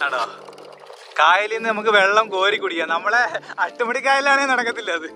ആണോ? കായലിൽ നിന്ന് നമുക്ക് വെള്ളം കോരി കുടിക്കാം. നമ്മളെ അട്ടുമുടി കായലാണെങ്കിൽ നടക്കത്തില്ല അത്.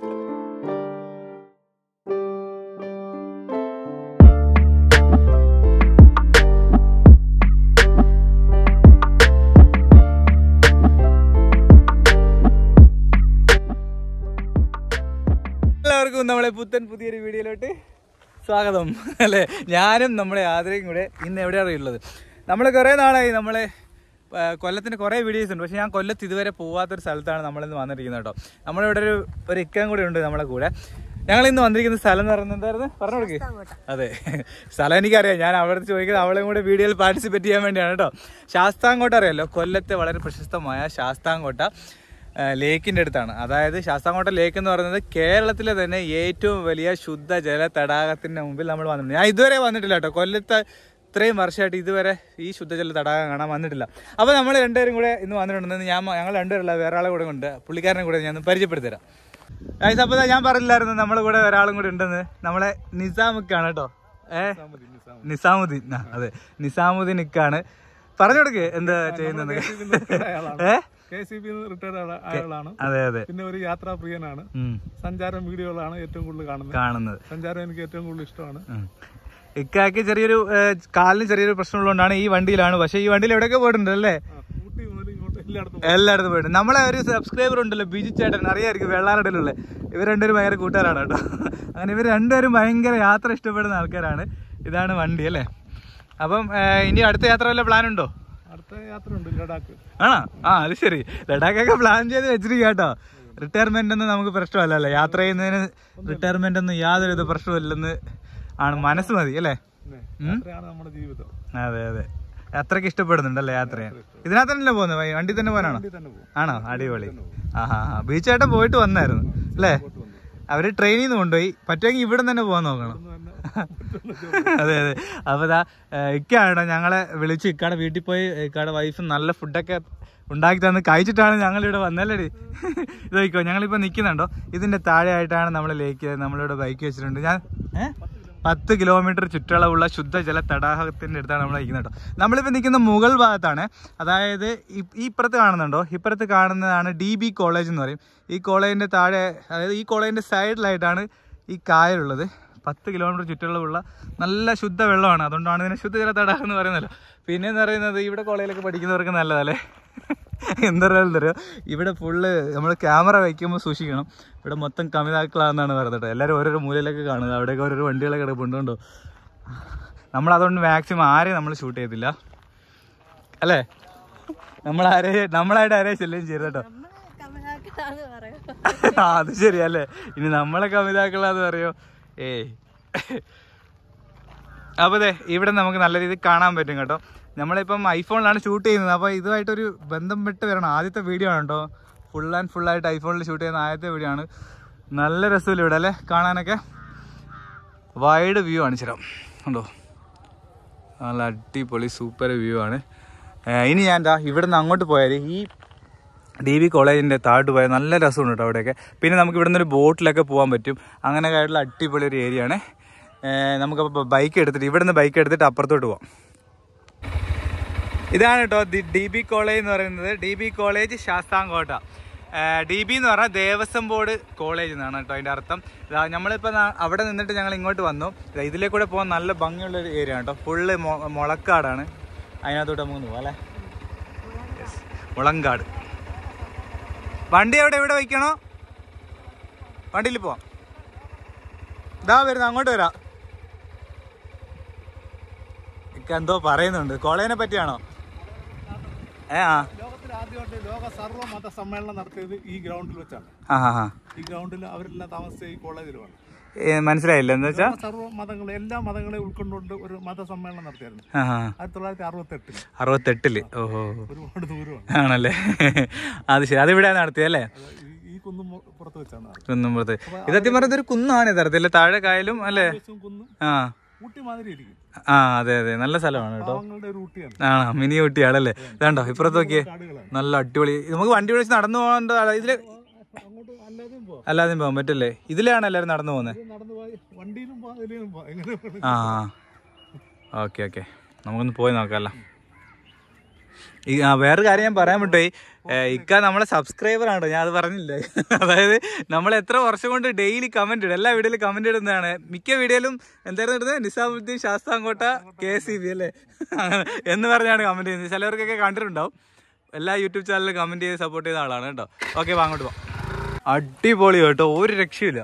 എല്ലാവർക്കും നമ്മളെ പുതിയൊരു വീഡിയോയിലോട്ട് സ്വാഗതം അല്ലേ. ഞാനും നമ്മളെ ആദരയും കൂടെ ഇന്ന് എവിടെയാണ് ഉള്ളത്? നമ്മൾ കുറേ നാളായി നമ്മളെ കൊല്ലത്തിന് കുറേ വീഡിയോസ് ഉണ്ട്, പക്ഷേ ഞാൻ കൊല്ലത്ത് ഇതുവരെ പോകാത്തൊരു സ്ഥലത്താണ് നമ്മളിന്ന് വന്നിരിക്കുന്നത് കേട്ടോ. നമ്മളിവിടെ ഒരു ഇക്കം കൂടെ ഉണ്ട് നമ്മളെ കൂടെ. ഞങ്ങൾ ഇന്ന് വന്നിരിക്കുന്ന സ്ഥലം എന്ന് പറയുന്നത് എന്തായിരുന്നു പറഞ്ഞു കൊടുക്ക്? അതെ, സ്ഥലം എനിക്കറിയാം. ഞാൻ അവിടെ ചോദിക്കുന്നത് അവളെയും കൂടെ വീഡിയോയിൽ പാർട്ടിസിപ്പേറ്റ് ചെയ്യാൻ വേണ്ടിയാണ് കേട്ടോ. ശാസ്താംകോട്ട അറിയാമല്ലോ, കൊല്ലത്തെ വളരെ പ്രശസ്തമായ ശാസ്താംകോട്ട ലേക്കിൻ്റെ അടുത്താണ്. അതായത് ശാസ്താംകോട്ട ലേക്ക് എന്ന് പറയുന്നത് കേരളത്തിലെ തന്നെ ഏറ്റവും വലിയ ശുദ്ധജല തടാകത്തിൻ്റെ മുമ്പിൽ നമ്മൾ വന്നിട്ടുണ്ട്. ഞാൻ ഇതുവരെ വന്നിട്ടില്ല കേട്ടോ. കൊല്ലത്ത് ഇത്രയും വർഷമായിട്ട് ഇതുവരെ ഈ ശുദ്ധജല തടാകം കാണാൻ വന്നിട്ടില്ല. അപ്പോൾ നമ്മൾ രണ്ടുപേരും കൂടെ ഇന്ന് വന്നിട്ടുണ്ടെന്ന് ഞങ്ങൾ രണ്ടുപേരല്ല വേറെ ആളെ കൂടെ ഉണ്ട്. പുള്ളിക്കാരനെ കൂടെ ഞാൻ പരിചയപ്പെടുത്തി തരാം. അപ്പോൾ ഞാൻ പറഞ്ഞില്ലായിരുന്നു നമ്മളെ കൂടെ ഒരാളും കൂടെ ഉണ്ടെന്ന്. നമ്മളെ നിസാമുക്കാണ് കേട്ടോ. നിസാമുദ്ദീൻ. അതെ, നിസാമുദ്ദീൻ ഇക്കാണ്. പറഞ്ഞു കൊടുക്ക് എന്താ ചെയ്യുന്നത്. അതെ അതെ, പിന്നെ ഒരു യാത്രാ പ്രിയനാണ്. സഞ്ചാരം വീഡിയോകളാണ് ഏറ്റവും കൂടുതൽ കാണുന്നത്. സഞ്ചാരം എനിക്ക് ഏറ്റവും കൂടുതൽ ഇഷ്ടമാണ്. ഇക്കാക്ക് ചെറിയൊരു കാലിന് ചെറിയൊരു പ്രശ്നമുള്ളതുകൊണ്ടാണ് ഈ വണ്ടിയിലാണ്. പക്ഷെ ഈ വണ്ടിയിൽ എവിടെയൊക്കെ പോയിട്ടുണ്ട് അല്ലേ? എല്ലായിടത്തും പോയിട്ടുണ്ട്. നമ്മളെ ഒരു സബ്സ്ക്രൈബർ ഉണ്ടല്ലോ, ബിജു ചേട്ടൻ, അറിയാമായിരിക്കും, വെള്ളാറടലുള്ള. ഇവർ രണ്ടുപേരും ഭയങ്കര കൂട്ടുകാരാണ് കേട്ടോ. അങ്ങനെ ഇവർ രണ്ടുപേരും ഭയങ്കര യാത്ര ഇഷ്ടപ്പെടുന്ന ആൾക്കാരാണ്. ഇതാണ് വണ്ടി അല്ലേ. അപ്പം ഇനി അടുത്ത യാത്ര വല്ല പ്ലാൻ ഉണ്ടോ? അടുത്ത യാത്ര ഉണ്ട്, ലഡാക്ക്. ആണോ? അത് ശരി, ലഡാക്കൊക്കെ പ്ലാൻ ചെയ്ത് വെച്ചിരിക്കുക കേട്ടോ. റിട്ടയർമെന്റ് ഒന്നും നമുക്ക് പ്രശ്നമല്ലല്ലോ. യാത്ര ചെയ്യുന്നതിന് റിട്ടയർമെന്റ് ഒന്നും യാതൊരു പ്രശ്നമില്ലെന്ന് ആണ്, മനസ്സ് മതി അല്ലേ. നമ്മുടെ ജീവിതം. അതെ അതെ, അത്രയ്ക്ക് ഇഷ്ടപ്പെടുന്നുണ്ടല്ലേ യാത്ര ചെയ്യാൻ? ഇതിനകത്ത് തന്നെയല്ലേ പോകുന്നത്? വണ്ടി തന്നെ പോകാനാണോ? ആണോ? അടിപൊളി. ബീച്ചായിട്ട് പോയിട്ട് വന്നായിരുന്നു അല്ലേ? അവര് ട്രെയിനിൽ നിന്ന് കൊണ്ടുപോയി. പറ്റുമെങ്കിൽ ഇവിടെ തന്നെ പോകാൻ നോക്കണം. അതെ അതെ. അപ്പോൾ ഇക്കാണോ ഞങ്ങളെ വിളിച്ച് ഇക്കാടെ വീട്ടിൽ പോയി ഇക്കാടെ വൈഫ് നല്ല ഫുഡൊക്കെ ഉണ്ടാക്കി തന്ന് കഴിച്ചിട്ടാണ് ഞങ്ങളിവിടെ വന്നല്ലേ. ഇത് നോക്കിക്കോ, ഞങ്ങളിപ്പോൾ നിൽക്കുന്നുണ്ടോ, ഇതിൻ്റെ താഴെയായിട്ടാണ് നമ്മൾ ലേക്ക്. നമ്മളിവിടെ ബൈക്ക് വെച്ചിട്ടുണ്ട്. ഞാൻ 10 കിലോമീറ്റർ ചുറ്റളവുള്ള ശുദ്ധജല തടാകത്തിൻ്റെ അടുത്താണ് നമ്മൾ നിൽക്കുന്നത് കേട്ടോ. നമ്മളിപ്പോൾ നിൽക്കുന്ന മുകൾ ഭാഗത്താണ്. അതായത് ഇപ്പുറത്ത് കാണുന്നുണ്ടോ, ഇപ്പുറത്ത് കാണുന്നതാണ് DB കോളേജ് എന്ന് പറയും. ഈ കോളേജിൻ്റെ താഴെ, അതായത് ഈ കോളേജിൻ്റെ സൈഡിലായിട്ടാണ് ഈ കായലുള്ളത്. 10 കിലോമീറ്റർ ചുറ്റളവുള്ള നല്ല ശുദ്ധ വെള്ളമാണ്. അതുകൊണ്ടാണ് ഇതിനെ ശുദ്ധജല തടാകം എന്ന് പറയുന്നല്ലോ. പിന്നെ എന്ന് പറയുന്നത് ഇവിടെ കോളേജിലൊക്കെ പഠിക്കുന്നവർക്ക് നല്ലതല്ലേ. എന്താ പറയുക, ഇവിടെ ഫുള്ള് നമ്മൾ ക്യാമറ വയ്ക്കുമ്പോൾ സൂക്ഷിക്കണം. ഇവിടെ മൊത്തം കമിതാക്കളാണെന്നാണ് പറയുന്നത്. എല്ലാവരും ഓരോരോ മൂലയിലൊക്കെ കാണുന്നത്. അവിടെയൊക്കെ ഓരോരോ വണ്ടികളൊക്കെ കിടപ്പുണ്ടോ. നമ്മളതുകൊണ്ട് മാക്സിമം ആരെയും നമ്മൾ ഷൂട്ട് ചെയ്തില്ല അല്ലേ. നമ്മളായിട്ട് ആരെയും ശല്യം ചെയ്യരുത് കേട്ടോ. അത് ശരിയല്ലേ, ഇനി നമ്മളെ കമിതാക്കളാന്ന് പറയോ? അപ്പോൾ അതെ, ഇവിടെ നമുക്ക് നല്ല രീതിയിൽ കാണാൻ പറ്റും കേട്ടോ. നമ്മളിപ്പം ഐഫോണിലാണ് ഷൂട്ട് ചെയ്യുന്നത്. അപ്പോൾ ഇതുമായിട്ടൊരു ബന്ധം വിട്ട് വരണം. ആദ്യത്തെ വീഡിയോ ആണ് കേട്ടോ, ഫുള്ളായിട്ട് ഐഫോണിൽ ഷൂട്ട് ചെയ്യുന്ന ആദ്യത്തെ വീഡിയോ ആണ്. നല്ല രസമില്ല ഇവിടെ അല്ലേ കാണാനൊക്കെ. വൈഡ് വ്യൂ ആണ് ചിരം ഉണ്ടോ, നല്ല അടിപൊളി സൂപ്പർ വ്യൂ ആണ്. ഇനി ഞാൻ ഇവിടെ നിന്ന് അങ്ങോട്ട് പോയാൽ ഈ DB കോളേജിൻ്റെ താഴോട്ട് പോയാൽ നല്ല രസമുണ്ട് കേട്ടോ അവിടെയൊക്കെ. പിന്നെ നമുക്ക് ഇവിടെ നിന്നൊരു ബോട്ടിലൊക്കെ പോകാൻ പറ്റും. അങ്ങനെയൊക്കെ ആയിട്ടുള്ള അടിപൊളി ഒരു ഏരിയ ആണ്. നമുക്കപ്പോൾ ബൈക്ക് എടുത്തിട്ട് അപ്പുറത്തോട്ട് പോവാം. ഇതാണ് കേട്ടോ DB കോളേജ് എന്ന് പറയുന്നത്. DB college Sasthamkotta. DB എന്ന് പറഞ്ഞാൽ ദേവസ്വം ബോർഡ് കോളേജ് എന്നാണ് കേട്ടോ അതിൻ്റെ അർത്ഥം. നമ്മളിപ്പോൾ അവിടെ നിന്നിട്ട് ഞങ്ങൾ ഇങ്ങോട്ട് വന്നു. ഇതിലേ കൂടെ പോകാൻ നല്ല ഭംഗിയുള്ളൊരു ഏരിയ ആണ് കേട്ടോ. ഫുള്ള് മുളക്കാടാണ്. അതിനകത്തോട്ട് നമുക്ക് പോവാം അല്ലേ. മുളങ്കാട്. വണ്ടി ഇവിടെ വയ്ക്കണോ? വണ്ടിയിൽ പോവാം. ഇതാ വരുന്നത്, അങ്ങോട്ട് വരാം. എന്തോ പറയുന്നുണ്ട് കോളേജിനെ പറ്റിയാണോ? ലോകത്തിൽ ആദ്യമായിട്ട് ലോക സർവ്വ മത സമ്മേളനം നടത്തിയത് ഈ ഗ്രൗണ്ടിൽ വെച്ചാണ്. ഈ ഗ്രൗണ്ടിൽ അവരെല്ലാം താമസിച്ച ഈ കോളേജിലുമാണ്. മനസ്സിലായില്ല എന്താ വെച്ചാൽ സർവ്വ മതങ്ങളെ എല്ലാ മതങ്ങളെ ഉൾക്കൊണ്ടുകൊണ്ട് ഒരു മതസമ്മേളനം നടത്തിയായിരുന്നു 1968. ഓഹോ, ഒരുപാട് ദൂരമാണ്. ആണല്ലേ. അത് ശരി, അതിവിടെയാണ് നടത്തിയല്ലേ? ഈ കുന്നുംപുറത്ത് വെച്ചാണ്. കുന്നുംപുറത്ത്. ഇത് സത്യം പറഞ്ഞത് ഒരു കുന്നാണ് യഥാർത്ഥത്തിൽ, താഴെ കായലും അല്ലേ. ഊട്ടി മാതിരി ഇരിക്കും. അതെ അതെ, നല്ല സ്ഥലമാണ് കേട്ടോ. മിനി ഊട്ടിയാണല്ലേ. ഇതാണ്ടോ ഇപ്പുറത്ത് നോക്കിയേ, നല്ല അടിപൊളി. നമുക്ക് വണ്ടി വിളിച്ച് നടന്നു പോകേണ്ട ഇതില്, അല്ലാതെയും പോകാൻ പറ്റല്ലേ? ഇതിലാണ് എല്ലാവരും നടന്നു പോകുന്നത്. ഓക്കെ നമുക്കൊന്ന് പോയി നോക്കാമല്ലോ. വേറൊരു കാര്യം ഞാൻ പറയാൻ വിട്ടുപോയി. ഇക്ക നമ്മളെ സബ്സ്ക്രൈബർ ആണോ, ഞാൻ അത് പറഞ്ഞില്ലേ. അതായത് നമ്മൾ എത്ര വർഷം കൊണ്ട് ഡെയിലി കമന്റ് ഇടും, എല്ലാ വീഡിയോയിലും കമന്റ് ഇടുന്നതാണ്. മിക്ക വീഡിയോയിലും എന്തായിരുന്നു ഇടുന്നത്, നിസാമുദ്ദീൻ ശാസ്താംകോട്ട KCB അല്ലേ എന്ന് പറഞ്ഞാണ് കമന്റ് ചെയ്യുന്നത്. ചിലവർക്കൊക്കെ കണ്ടിട്ടുണ്ടാവും. എല്ലാ യൂട്യൂബ് ചാനലിലും കമന്റ് ചെയ്ത് സപ്പോർട്ട് ചെയ്ത ആളാണ് കേട്ടോ. ഓക്കെ, അങ്ങോട്ട് പോവാം. അടിപൊളി കേട്ടോ, ഒരു രക്ഷയില്ല.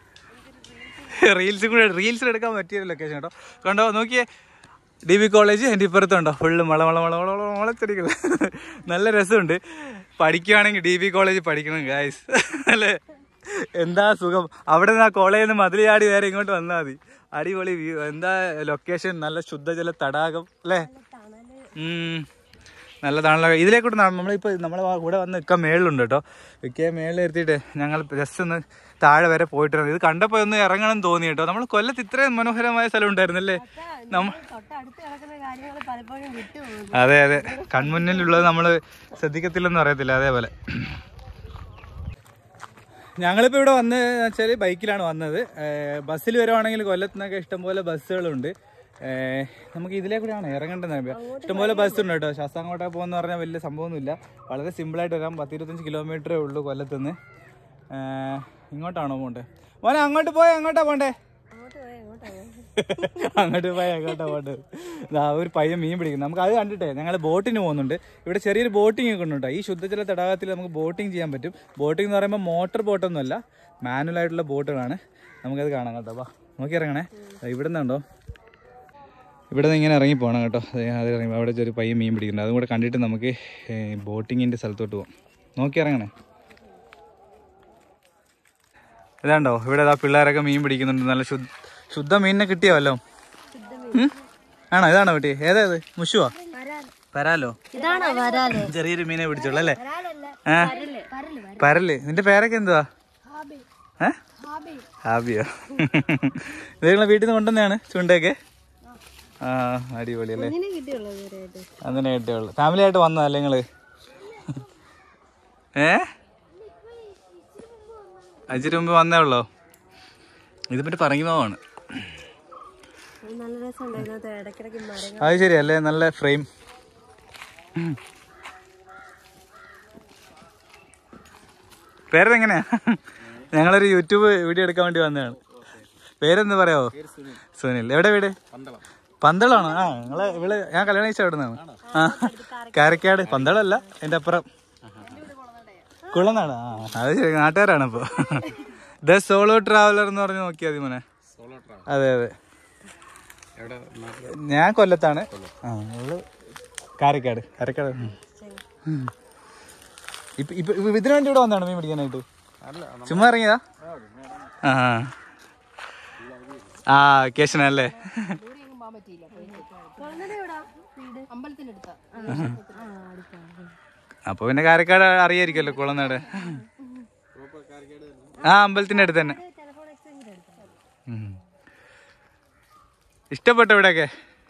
റീൽസിൽ എടുക്കാൻ പറ്റിയ ലൊക്കേഷൻ കേട്ടോ. കണ്ടോ, നോക്കിയേ, DB കോളേജ് എൻ്റെ ഇപ്പുറത്തുണ്ടോ, ഫുള്ള് മുളച്ചെടികൾ. നല്ല രസമുണ്ട്. പഠിക്കുകയാണെങ്കിൽ DB കോളേജ് പഠിക്കണം ഗൈസ് അല്ലേ. എന്താ സുഖം. അവിടെ നിന്ന് ആ കോളേജിൽ നിന്ന് മതിൽ ചാടി വേറെ ഇങ്ങോട്ട് വന്നാൽ മതി. അടിപൊളി വ്യൂ. എന്താ ലൊക്കേഷൻ, നല്ല ശുദ്ധജല തടാകം അല്ലേ. നല്ലതാണല്ലോ. ഇതിലേക്കൂടെ നമ്മളിപ്പോൾ നമ്മളെ കൂടെ വന്ന് ഇക്ക മേളിലുണ്ട് കേട്ടോ. ഇക്കയെ മേളിൽ നിർത്തിയിട്ട് ഞങ്ങൾ ജസ്റ്റ് ഒന്ന് താഴെ വരെ പോയിട്ടിരുന്നു. ഇത് കണ്ടപ്പോൾ ഒന്ന് ഇറങ്ങണം തോന്നി കേട്ടോ. നമ്മൾ കൊല്ലത്ത് ഇത്രയും മനോഹരമായ സ്ഥലം ഉണ്ടായിരുന്നല്ലേ. അതെ അതെ, കൺമുന്നിലുള്ളത് നമ്മൾ ശ്രദ്ധിക്കത്തില്ലെന്ന് അറിയത്തില്ല. അതേപോലെ ഞങ്ങളിപ്പോൾ ഇവിടെ വന്ന് വെച്ചാൽ ബൈക്കിലാണ് വന്നത്. ബസ്സിൽ വരുവാണെങ്കിൽ കൊല്ലത്ത് നിന്നൊക്കെ ഇഷ്ടംപോലെ ബസ്സുകളുണ്ട്. നമുക്ക് ഇതിലേ കൂടെയാണ് ഇറങ്ങേണ്ടത്. ഇഷ്ടംപോലെ ബസ്സുണ്ട് കേട്ടോ. ശാസ്താംകോട്ട പോകുമെന്ന് പറഞ്ഞാൽ വലിയ സംഭവമൊന്നുമില്ല. വളരെ സിമ്പിളായിട്ട് വരാം. 10-25 കിലോമീറ്ററേ ഉള്ളൂ കൊല്ലത്തുനിന്ന്. ഇങ്ങോട്ടാണോ പോണ്ടേ മോനെ? അങ്ങോട്ട് പോയാൽ എങ്ങോട്ടാ പോണ്ടേ? അങ്ങോട്ട് പോയാൽ എങ്ങോട്ടാ പോണ്ടത്? ഒരു പയ്യൻ മീൻ പിടിക്കും. നമുക്ക് അത് കണ്ടിട്ടേ ഞങ്ങൾ ബോട്ടിന് പോകുന്നുണ്ട്. ഇവിടെ ചെറിയൊരു ബോട്ടിംഗ് ഒക്കെ ഉണ്ട് കേട്ടോ. ഈ ശുദ്ധജല തടാകത്തിൽ നമുക്ക് ബോട്ടിംഗ് ചെയ്യാൻ പറ്റും. ബോട്ടിംഗ് എന്ന് പറയുമ്പോൾ മോട്ടോർ ബോട്ടൊന്നുമല്ല, മാനുവൽ ആയിട്ടുള്ള ബോട്ടുകളാണ്. നമുക്കത് കാണാം കേട്ടോ. വാ, നോക്കി ഇറങ്ങണേ. ഇവിടെ നിന്നുണ്ടോ, ഇവിടെ നിന്ന് ഇങ്ങനെ ഇറങ്ങി പോകണം കേട്ടോ. അത് ഇറങ്ങി അവിടെ ഒരു പയ്യൻ മീൻ പിടിക്കുന്നുണ്ട്. അതും കൂടെ കണ്ടിട്ട് നമുക്ക് ബോട്ടിങ്ങിൻ്റെ സ്ഥലത്തോട്ട് പോകാം. നോക്കി ഇറങ്ങണേ. ഇതാണ്ടോ, ഇവിടെ പിള്ളേരൊക്കെ മീൻ പിടിക്കുന്നുണ്ട്. നല്ല ശുദ്ധ മീനിനെ കിട്ടിയാവല്ലോ. ആണോ? ഇതാണോ കിട്ടി? ഏതായത്? മുഷുവാ? പരാലോ? ചെറിയൊരു മീനെ പിടിച്ചോളൂ അല്ലേ? പരല്. നിന്റെ പേരൊക്കെ എന്തുവാ? ഹാബിയോ? ഇത് നിങ്ങളെ വീട്ടിൽ നിന്ന് കൊണ്ടുവന്നെയാണ് ചൂണ്ടയൊക്കെ? ആ, അടിപൊളി അല്ലേ. അങ്ങനെ കിട്ടിയുള്ളു. ഫാമിലി ആയിട്ട് വന്നതല്ലേ നിങ്ങള്? അഞ്ചിന് മുമ്പ് വന്നേ ഉള്ളോ? ഇതിപ്പറ്റി പറങ്ങിമാവാണ്. അത് ശരിയല്ലേ, നല്ല ഫ്രെയിം. പേരെങ്ങനെയാ? ഞങ്ങളൊരു യൂട്യൂബ് വീഡിയോ എടുക്കാൻ വേണ്ടി വന്നതാണ്. പേരെന്ത് പറയാവോ? സുനിൽ. എവിടെ വീട്? പന്തളാണോ? ആ, നിങ്ങളെ ഞാൻ കല്യാണം കഴിച്ച അവിടെ നിന്നാണ്. ആ, കാരക്കാട്. പന്തളല്ല, എൻ്റെ അപ്പുറം കുളനാട്. ആ, അത് ശരി, നാട്ടുകാരാണ്. ഇപ്പോൾ ദ സോളോ ട്രാവലർ എന്ന് പറഞ്ഞ് നോക്കിയാൽ മതി മോനെ. അതെ അതെ, ഞാൻ കൊല്ലത്താണ്. ആ, കാരക്കാട്. ഇപ്പൊ ഇതിനു വേണ്ടി ഇവിടെ വന്നാണ് മീൻ പിടിക്കാനായിട്ട്? ചുമ്മാ ഇറങ്ങിയതാ? ആ, വെക്കേഷൻ അല്ലേ. അപ്പൊ പിന്നെ കാരക്കാട് അറിയായിരിക്കല്ലോ, കുളനാട്. ആ, അമ്പലത്തിന്റെ അടുത്ത് തന്നെ. ഇഷ്ടപ്പെട്ടോ ഇവിടെയൊക്കെ?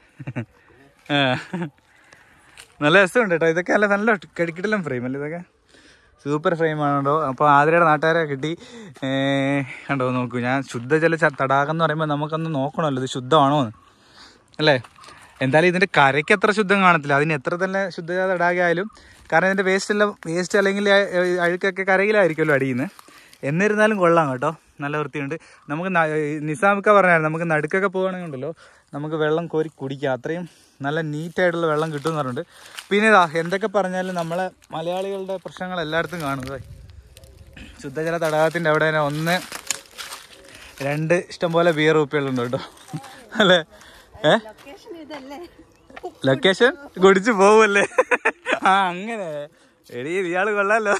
നല്ല രസമുണ്ട് കേട്ടോ. ഇതൊക്കെ അല്ല, നല്ല കിടക്കിട്ടെല്ലാം ഫ്രെയിം അല്ലേ ഇതൊക്കെ. സൂപ്പർ ഫ്രെയിമാണോ. അപ്പോൾ ആതിരയുടെ നാട്ടുകാരെ കിട്ടി. കണ്ടോ, നോക്കൂ. ഞാൻ ശുദ്ധജല തടാകം എന്ന് പറയുമ്പോൾ നമുക്കൊന്ന് നോക്കണമല്ലോ ഇത് ശുദ്ധമാണോ എന്ന് അല്ലേ. എന്തായാലും ഇതിൻ്റെ കരയ്ക്ക് അത്ര ശുദ്ധം കാണത്തില്ല. അതിന് എത്ര തന്നെ ശുദ്ധജല തടാകമായാലും, കാരണം ഇതിൻ്റെ വേസ്റ്റ് അല്ലെങ്കിൽ അഴുക്കൊക്കെ കരയിലായിരിക്കുമല്ലോ അടിയിൽ നിന്ന്. എന്നിരുന്നാലും കൊള്ളാം കേട്ടോ, നല്ല വൃത്തിയുണ്ട്. നമുക്ക് നിസാമിക്ക പറഞ്ഞായിരുന്നു, നമുക്ക് നടുക്കൊക്കെ പോകുകയാണെങ്കിൽ ഉണ്ടല്ലോ, നമുക്ക് വെള്ളം കോരി കുടിക്കാം. അത്രയും നല്ല നീറ്റായിട്ടുള്ള വെള്ളം കിട്ടുമെന്ന് പറഞ്ഞിട്ടുണ്ട്. പിന്നെ ഇതാ, എന്തൊക്കെ പറഞ്ഞാലും നമ്മളെ മലയാളികളുടെ പ്രശ്നങ്ങൾ എല്ലായിടത്തും കാണുന്നത്. ശുദ്ധജല തടാകത്തിൻ്റെ അവിടെ തന്നെ 1, 2 ഇഷ്ടംപോലെ ബിയർ കുപ്പികളുണ്ട് കേട്ടോ അല്ലേ. ലൊക്കേഷൻ കുടിച്ചു പോവല്ലേ? ആ, അങ്ങനെ. എടീ, ഇയാള് കൊള്ളാലോ.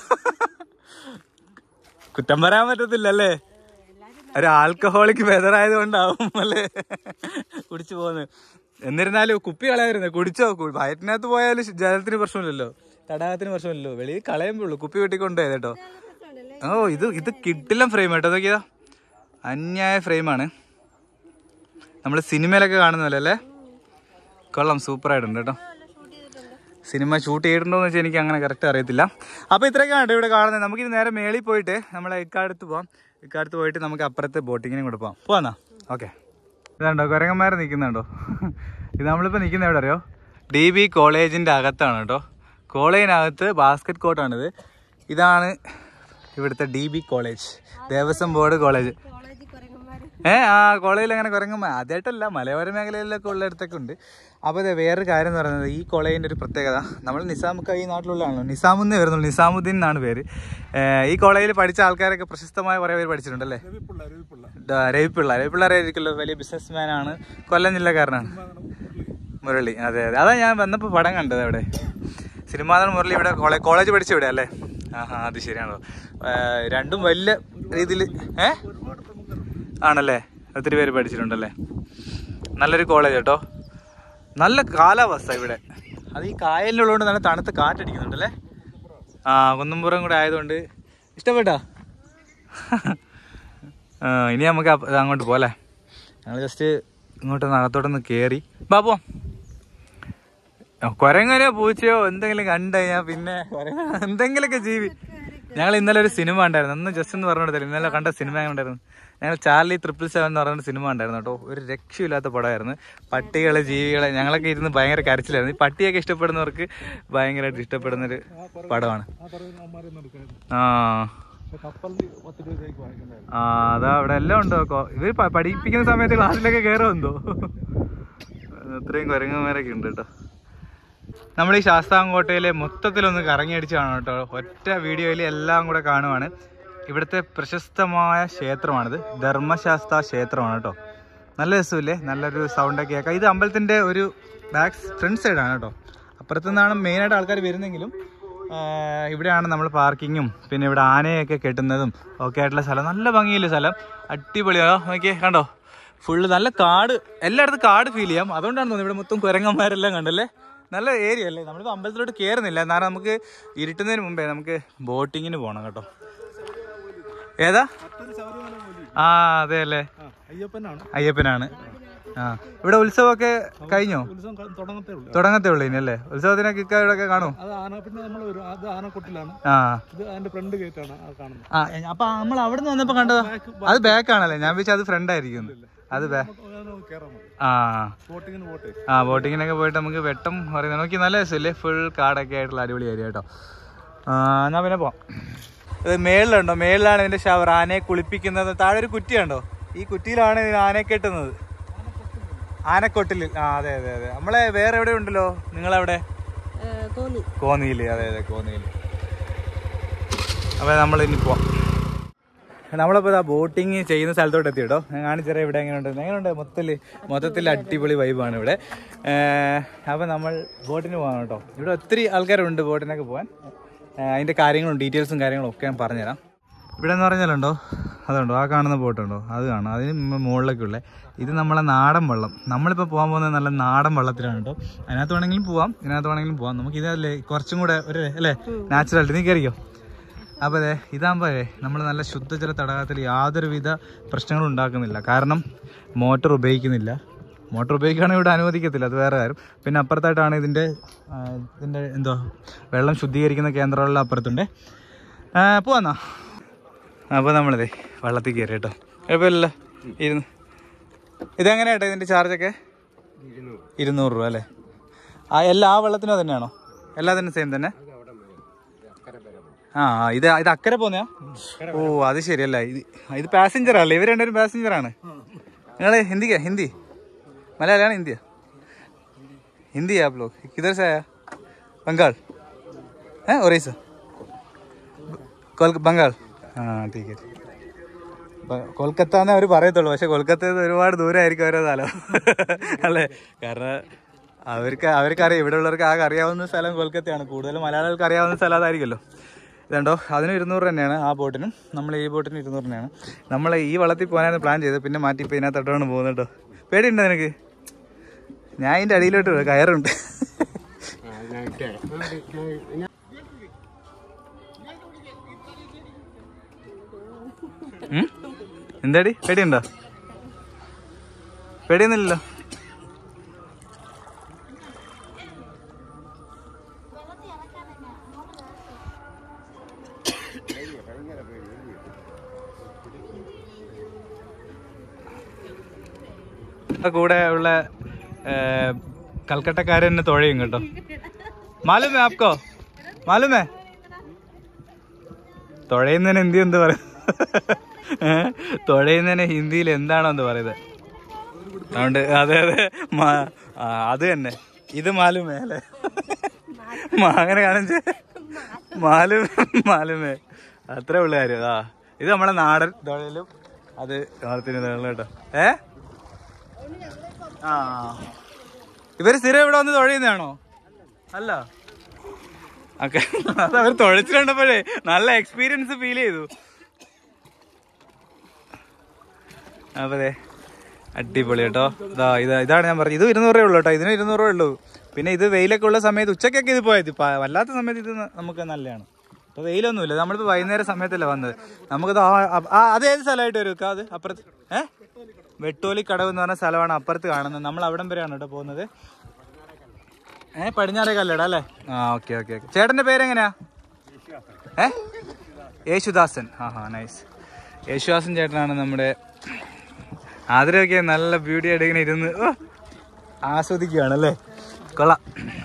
കുറ്റം പറയാൻ പറ്റത്തില്ലല്ലേ, ഒരു ആൽക്കഹോളിക് വെതറായത് കൊണ്ടാവും അല്ലേ കുടിച്ചു പോകുന്നത്. എന്നിരുന്നാലും കുപ്പി കളയാതിരുന്നേ, കുടിച്ചോ. വയറ്റിനകത്ത് പോയാലും ജലത്തിന് പ്രശ്നമില്ലല്ലോ, തടാകത്തിന് പ്രശ്നമില്ലല്ലോ. വെളിയിൽ കളയുമ്പോഴുള്ളൂ. കുപ്പി വെട്ടിക്കൊണ്ടുപോയത് കേട്ടോ. ഓ, ഇത് കിട്ടില്ല ഫ്രെയിം കേട്ടോ. നോക്കിയതാ, അന്യായ ഫ്രെയിമാണ്. നമ്മൾ സിനിമയിലൊക്കെ കാണുന്നല്ലേ അല്ലേ. കൊള്ളാം, സൂപ്പറായിട്ടുണ്ട് കേട്ടോ. സിനിമ ഷൂട്ട് ചെയ്തിട്ടുണ്ടോയെന്ന് വെച്ചാൽ എനിക്ക് അങ്ങനെ കറക്റ്റ് അറിയത്തില്ല. അപ്പോൾ ഇത്രയൊക്കെയാണ് ഇവിടെ കാണുന്നത്. നമുക്കിത് നേരെ മേളിൽ പോയിട്ട് നമ്മളെ ഇക്കാലത്ത് പോവാം. ഇക്കാലത്ത് പോയിട്ട് നമുക്ക് അപ്പുറത്ത് ബോട്ടിങ്ങിനും കൂടെ പോവാം. പോവാന്നാ? ഓക്കെ. ഇതാണ്ടോ കുരങ്ങന്മാർ നിൽക്കുന്നുണ്ടോ? ഇത് നമ്മളിപ്പോൾ നിൽക്കുന്ന എവിടെ അറിയോ? DB കോളേജിൻ്റെ അകത്താണ് കേട്ടോ. കോളേജിനകത്ത് ബാസ്കറ്റ് കോർട്ടാണിത്. ഇതാണ് ഇവിടുത്തെ DB college, Devaswom board college. കോളേജിൽ അങ്ങനെ കുരങ്ങന്മാർ ആദ്യമായിട്ടല്ല, മലയോര മേഖലയിലൊക്കെ ഉള്ളിടത്തൊക്കെ ഉണ്ട്. അപ്പോൾ അതെ, വേറൊരു കാര്യം എന്ന് പറയുന്നത് ഈ കോളേജിൻ്റെ ഒരു പ്രത്യേകത, നമ്മൾ നിസാമൊക്കെ ഈ നാട്ടിലുള്ളതാണല്ലോ, നിസാമുന്നേ വരുന്നുള്ളൂ, നിസാമുദ്ദീൻ എന്നാണ് പേര്. ഈ കോളേജിൽ പഠിച്ച ആൾക്കാരൊക്കെ പ്രശസ്തമായ കുറേ പേര് പഠിച്ചിട്ടുണ്ടല്ലേ. രവിപിള്ള അറിയായിരിക്കുമല്ലോ, വലിയ ബിസിനസ് ആണ്, കൊല്ലം ജില്ലക്കാരനാണ്. മുരളി, അതെ അതെ, അതാ ഞാൻ വന്നപ്പോൾ പടം കണ്ടത് അവിടെ. സിനിമാ മുരളി ഇവിടെ കോളേജ് പഠിച്ച ഇവിടെ അല്ലേ? അത് ശരിയാണല്ലോ. രണ്ടും വലിയ രീതിയിൽ ആണല്ലേ, ഒത്തിരി പേര് പഠിച്ചിട്ടുണ്ടല്ലേ. നല്ലൊരു കോളേജ് കേട്ടോ. നല്ല കാലാവസ്ഥ ഇവിടെ, അത് ഈ കായലിലുള്ളതുകൊണ്ട് നല്ല തണുത്ത് കാറ്റടിക്കുന്നുണ്ടല്ലേ. കുന്നുംപുറം കൂടെ ആയതുകൊണ്ട് ഇഷ്ടപ്പെട്ടോ? ഇനി നമുക്ക് അങ്ങോട്ട് പോലെ, ഞങ്ങൾ ജസ്റ്റ് ഇങ്ങോട്ടൊന്ന് അകത്തോട്ടൊന്ന് കയറി ബാബോ. കുരങ്ങനോ പൂച്ചയോ എന്തെങ്കിലും കണ്ടു കഴിഞ്ഞാൽ പിന്നെ എന്തെങ്കിലുമൊക്കെ ജീവി. ഞങ്ങൾ ഇന്നലെ ഒരു സിനിമ ഉണ്ടായിരുന്നു, ഒന്ന് ജസ്റ്റ് ഒന്ന് പറഞ്ഞു കൊടുത്തില്ല. ഇന്നലെ കണ്ട സിനിമ ഉണ്ടായിരുന്നു, ഞങ്ങൾ ചാർലി 777 എന്ന് പറഞ്ഞ സിനിമ ഉണ്ടായിരുന്നു കേട്ടോ. ഒരു രക്ഷയില്ലാത്ത പടമായിരുന്നു. പട്ടികളെ, ജീവികളെ, ഞങ്ങളൊക്കെ ഇരുന്ന് ഭയങ്കര കരച്ചിലായിരുന്നു. ഈ പട്ടിയൊക്കെ ഇഷ്ടപ്പെടുന്നവർക്ക് ഭയങ്കരമായിട്ട് ഇഷ്ടപ്പെടുന്നൊരു പടമാണ്. അതാ അവിടെ എല്ലാം ഉണ്ടോ. ഇവർ പഠിപ്പിക്കുന്ന സമയത്ത് ക്ലാസ്സിലൊക്കെ കയറുമെന്തോ. അത്രയും കുരങ്ങന്മാരൊക്കെ ഉണ്ട് കേട്ടോ. നമ്മൾ ഈ ശാസ്താംകോട്ടയിലെ മൊത്തത്തിലൊന്ന് കറങ്ങിയടിച്ച് കാണും കേട്ടോ. ഒറ്റ വീഡിയോയിൽ എല്ലാം കൂടെ കാണുവാണ്. ഇവിടുത്തെ പ്രശസ്തമായ ക്ഷേത്രമാണിത്, ധർമ്മശാസ്ത്ര ക്ഷേത്രമാണ് കേട്ടോ. നല്ല രസമില്ലേ, നല്ലൊരു സൗണ്ടൊക്കെ കേൾക്കാം. ഇത് അമ്പലത്തിൻ്റെ ഒരു ഫ്രണ്ട് സൈഡാണ് കേട്ടോ. അപ്പുറത്തു നിന്നാണ് മെയിനായിട്ട് ആൾക്കാർ വരുന്നെങ്കിലും ഇവിടെയാണ് നമ്മൾ പാർക്കിങ്ങും പിന്നെ ഇവിടെ ആനയൊക്കെ കെട്ടുന്നതും ഒക്കെ ആയിട്ടുള്ള സ്ഥലം. നല്ല ഭംഗിയില്ല സ്ഥലം, അടിപൊളിയാണോ നോക്കിയേ, കണ്ടോ ഫുള്ള് നല്ല കാട്, എല്ലായിടത്തും കാട് ഫീൽ ചെയ്യാം. അതുകൊണ്ടാണ് തോന്നുന്നത് ഇവിടെ മൊത്തം കുരങ്ങന്മാരെല്ലാം കണ്ടല്ലേ. നല്ല ഏരിയ അല്ലേ. നമ്മളിപ്പോൾ അമ്പലത്തിലോട്ട് കയറുന്നില്ല, കാരണം നമുക്ക് ഇരുട്ടുന്നതിന് മുമ്പേ നമുക്ക് ബോട്ടിങ്ങിന് പോകണം കേട്ടോ. ഏതാ? അതെ അല്ലേ, അയ്യപ്പനാണ്. ഇവിടെ ഉത്സവമൊക്കെ കഴിഞ്ഞോ? തുടങ്ങത്തേ ഉള്ളൂ ഇനി അല്ലേ? ഉത്സവത്തിനൊക്കെ ഇവിടെയൊക്കെ കാണും. അപ്പൊ നമ്മൾ അവിടെ നിന്ന് വന്നപ്പോ കണ്ടത് അത് ബാക്കാണല്ലേ? ഞാൻ വിചാരിച്ചു അത് ഫ്രണ്ട് ആയിരിക്കും. അത് ബോട്ടിങ്ങിനൊക്കെ പോയിട്ട് നമുക്ക് വെട്ടം പറയുന്നത് നോക്കി. നല്ല രസമല്ലേ, ഫുൾ കാടൊക്കെ ആയിട്ടുള്ള അടിപൊളി ഏരിയ കേട്ടോ. എന്നാ പിന്നെ പോവാം. ഇത് മേളിലുണ്ടോ, മേളിലാണ് ഇതിന്റെ ഷവർ, ആനയെ കുളിപ്പിക്കുന്നത്. താഴെ ഒരു കുറ്റിയുണ്ടോ, ഈ കുറ്റിയിലാണ് ആനയെ കെട്ടുന്നത്, ആനക്കൊട്ടിൽ. അതെ അതെ അതെ. നമ്മളെ വേറെ എവിടെ ഉണ്ടല്ലോ, നിങ്ങളവിടെ കോന്നിയില്. അതെ അതെ, കോന്നിയില്. അപ്പൊ നമ്മൾ ഇനി പോവാം. നമ്മളിപ്പോൾ ബോട്ടിങ് ചെയ്യുന്ന സ്ഥലത്തോട്ട് എത്തി കേട്ടോ. ഞാൻ കാണിച്ചറിയാം ഇവിടെ എങ്ങനെയുണ്ട്. മൊത്തത്തിൽ അടിപൊളി വൈബാണ് ഇവിടെ. അപ്പോൾ നമ്മൾ ബോട്ടിന് പോകാം കേട്ടോ. ഇവിടെ ഒത്തിരി ആൾക്കാരുണ്ട് ബോട്ടിനൊക്കെ പോകാൻ. അതിൻ്റെ കാര്യങ്ങളും ഡീറ്റെയിൽസും കാര്യങ്ങളും ഒക്കെ ഞാൻ പറഞ്ഞുതരാം. ഇവിടെ എന്ന് പറഞ്ഞാലുണ്ടോ, അതുണ്ടോ ആ കാണുന്ന ബോട്ടുണ്ടോ, അത് കാണാം. അതിന് മുകളിലൊക്കെ ഉള്ളത് ഇത് നമ്മളെ നാടൻ വെള്ളം. നമ്മളിപ്പോൾ പോകാൻ പോകുന്നത് നല്ല നാടൻ വെള്ളത്തിലാണ് കേട്ടോ. അതിനകത്ത് വേണമെങ്കിലും പോവാം, ഇതിനകത്ത് വേണമെങ്കിലും പോവാം. നമുക്ക് ഇതല്ലേ കുറച്ചും കൂടെ ഒരു അല്ലേ നാച്ചുറാലിറ്റി. നീ കയറിക്കോ. അപ്പോൾ അതെ, ഇതാകുമ്പോൾ നമ്മൾ നല്ല ശുദ്ധജല തടാകത്തിൽ യാതൊരുവിധ പ്രശ്നങ്ങളും ഉണ്ടാക്കുന്നില്ല. കാരണം മോട്ടോർ ഉപയോഗിക്കുന്നില്ല. മോട്ടോർ ഉപയോഗിക്കുകയാണെങ്കിൽ ഇവിടെ അനുവദിക്കത്തില്ല, അത് വേറെ കാര്യം. പിന്നെ അപ്പുറത്തായിട്ടാണ് ഇതിൻ്റെ വെള്ളം ശുദ്ധീകരിക്കുന്ന കേന്ദ്രമുള്ള അപ്പുറത്തുണ്ട്. പോവാന്നാ. അപ്പോൾ നമ്മളിതേ വെള്ളത്തിൽ കയറി കേട്ടോ. കുഴപ്പമില്ലല്ലോ. ഇതെങ്ങനെയാ കേട്ടോ ഇതിൻ്റെ ചാർജൊക്കെ? 200 രൂപ അല്ലേ? എല്ലാ വെള്ളത്തിനും തന്നെയാണോ? എല്ലാത്തിനും സെയിം തന്നെ? ഇത് അക്കരെ പോന്നെയാ? ഓ അത് ശരിയല്ല. ഇത് പാസഞ്ചർ അല്ലേ? ഇവർ രണ്ടുപേരും പാസഞ്ചറാണ്. നിങ്ങൾ ഹിന്ദി മലയാളിയാണ്? ഹിന്ദി आप लोग किधर से आया? बंगाल है? ओडिशा? ബംഗാൾ? ठीक है. കൊൽക്കത്ത എന്നേ അവർ പറയത്തുള്ളൂ. പക്ഷെ കൊൽക്കത്തയിൽ നിന്ന് ഒരുപാട് ദൂരമായിരിക്കും ഓരോ സ്ഥലം അല്ലേ? കാരണം അവർക്കറിയാം, ഇവിടെ ഉള്ളവർക്ക് ആകെ അറിയാവുന്ന സ്ഥലം കൊൽക്കത്തയാണ്. കൂടുതലും മലയാളികൾക്ക് അറിയാവുന്ന സ്ഥലം അതായിരിക്കുമല്ലോ. ഇതുണ്ടോ, അതിന് 200 തന്നെയാണ് ആ ബോട്ടിനും. നമ്മൾ ഈ ബോട്ടിന് 200 തന്നെയാണ്. നമ്മൾ ഈ വള്ളത്തിൽ പോകാനാണ് പ്ലാൻ ചെയ്തത്, പിന്നെ മാറ്റി ഇപ്പോൾ ഇതിനകത്തോട്ടാണ് പോകുന്നത് കേട്ടോ. പേടിയുണ്ടോ നിനക്ക്? ഞാൻ ഇതിൻ്റെ അടിയിലോട്ട് കയറുണ്ട്. എന്താടി, പേടിയുണ്ടോ? പേടിയൊന്നുമില്ലല്ലോ. കൂടെ ഉള്ള കൽക്കട്ടക്കാരൻ തുഴയും കേട്ടോ. മാലൂം है आपको? മാലുമേ തുഴയുന്നതിന് ഹിന്ദി എന്ത് പറയും? തുഴയുന്നതിന് ഹിന്ദിയിൽ എന്താണോ എന്ന് പറയുന്നത്? അതുകൊണ്ട് അതെ അതെ അത് തന്നെ. ഇത് മാലുമേ അല്ലേ? അങ്ങനെ കാണിച്ച് മാലുമേ അത്രേ ഉള്ള കാര്യം. ഇത് നമ്മളെ നാടൻ തുഴയിലും അത് കാലത്തിന് കേട്ടോ. ഇവര് സ്ഥിരം ഇവിടെ വന്ന് തുഴയുന്നതാണോ? അല്ല, ഓക്കെ. അത് അവർ തുഴച്ചിട്ടുണ്ടപ്പോഴേ നല്ല എക്സ്പീരിയൻസ് ഫീൽ ചെയ്തു. അതെ, അടിപൊളി കേട്ടോ. ഇതാണ് ഞാൻ പറഞ്ഞത്. ഇത് 200 രൂപ ഉള്ളൂ കേട്ടോ. ഇതിന് 200 രൂപ ഉള്ളൂ. പിന്നെ ഇത് വെയിലൊക്കെ ഉള്ള സമയത്ത് ഉച്ചക്കൊക്കെ ഇത് പോയത്. വല്ലാത്ത സമയത്ത് ഇത് നമുക്ക് നല്ലതാണ്. ഇപ്പൊ വെയിലൊന്നുമില്ല. നമ്മളിപ്പോ വൈകുന്നേരം സമയത്തല്ലേ വന്നത്. നമുക്കത് അത് ഏത് സ്ഥലമായിട്ട് വരും? അത് അപ്പുറത്ത് വെട്ടോലി കടവ് എന്ന് പറഞ്ഞ സ്ഥലമാണ് അപ്പുറത്ത് കാണുന്നത്. നമ്മൾ അവിടം വരെയാണ് കേട്ടോ പോകുന്നത്. പടിഞ്ഞാറേ കല്ലട അല്ലേ? Okay okay okay. ചേട്ടന്റെ പേരെങ്ങനെയാ? യേശുദാസൻ. നൈസ്. യേശുദാസൻ ചേട്ടനാണ് നമ്മുടെ. ആദരവൊക്കെ നല്ല ബ്യൂട്ടി ആയിട്ട് ഇങ്ങനെ ഇരുന്ന് ആസ്വദിക്കുകയാണല്ലേ. കൊള്ളാം.